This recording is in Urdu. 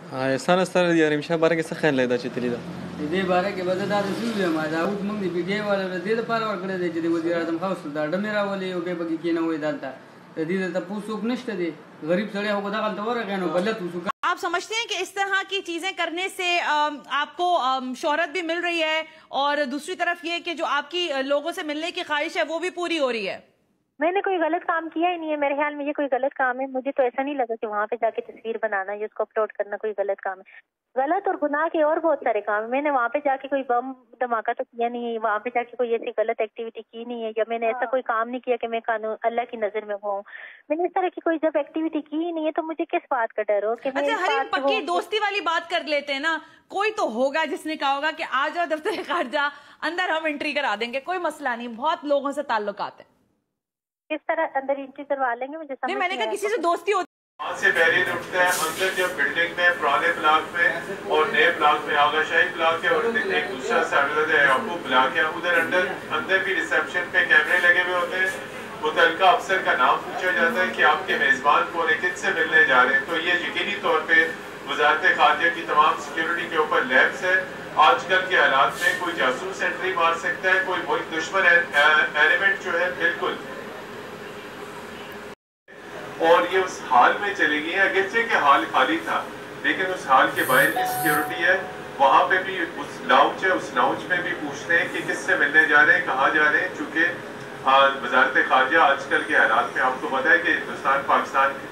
سنه ستاره د رمشه باره کې څه خیال لري دا چې تللی ده دې باره کې به زه دا رسول یم دا اوس موږ د پی ډي آی والا دې لپاره ورکړی دی چې د وزیر اعظم هاوس دا ډمې راولي او بیا پکې کېنوي دلته د دې ته پوسوک نشته دی غریب سړی هغه دغلته ورغی نو غلط وسوک. آپ سمجھتے ہیں کہ اس طرح کی چیزیں کرنے سے آپ کو شہرت بھی مل رہی ہے اور دوسری طرف یہ کہ جو آپ کی لوگوں سے ملنے کی خواہش ہے وہ بھی پوری ہو رہی ہے؟ میں نے کوئی غلط کام کیا ہی نہیں ہے، میرے خیال میں یہ کوئی غلط کام ہے. مجھے تو ایسا نہیں لگا کہ وہاں پہ جا کے تصویر بنانا یا اس کو اپلوڈ کرنا کوئی غلط کام ہے. غلط اور گناہ کے اور بہت سارے کام ہیں. میں نے وہاں پہ جا کے کوئی بم دھماکہ تو کیا نہیں ہے، وہاں پہ جا کے کوئی ایسی غلط ایکٹیویٹی کی نہیں ہے، یا میں نے ایسا کوئی کام نہیں کیا کہ میں قانون اللہ کی نظر میں ہوں. میں نے اس طرح کی کوئی جب ایکٹیویٹی کی ہی نہیں ہے تو مجھے کس بات کا ڈر ہو کہ اچھا حریم پکی دوستی والی بات کر لیتے ہیں نا. کوئی تو ہوگا جس نے کہا ہوگا کہ آ جاؤ دفتر خارجہ اندر ہم انٹری کرا دیں گے، کوئی مسئلہ نہیں، بہت لوگوں سے تعلقات ہیں. کس طرح اندر انٹری کروا لیں گے مجھے سمجھ نہیں، میں نے کہا کسی سے دوستی ہوتی وہاں سے بیرین اٹھتا ہے اندر جب بلڈنگ میں پرانے بلاک میں اور نئے بلاک میں آغا شاہی بلاک ہے اور ایک دوسرا ساحلت ہے یعقوب بلاک ہے، ادھر اندر بھی ریسیپشن پہ کیمرے لگے ہوئے ہوتے ہیں. متعلقہ افسر کا نام پوچھا جاتا ہے کہ آپ کے میزبان کون ہے، کن سے ملنے جا رہے ہیں. تو یہ یقینی طور پہ وزارت خارجہ کی تمام سیکیورٹی کے اوپر لیبس ہے. آج کل کے حالات میں کوئی جاسوس انٹری مار سکتا ہے، کوئی ملک دشمن ایلیمنٹ جو ہے بالکل. اور یہ اس حال میں چلے گئی ہے، اگرچہ کہ حال خالی تھا لیکن اس حال کے باہر بھی سیکیورٹی ہے. وہاں پہ بھی اس لاؤنج ہے، اس لاؤنج میں بھی پوچھتے ہیں کہ کس سے ملنے جا رہے ہیں، کہاں جا رہے ہیں. چونکہ وزارت خارجہ آج کل کے حالات میں آپ کو پتہ ہے کہ ہندوستان پاکستان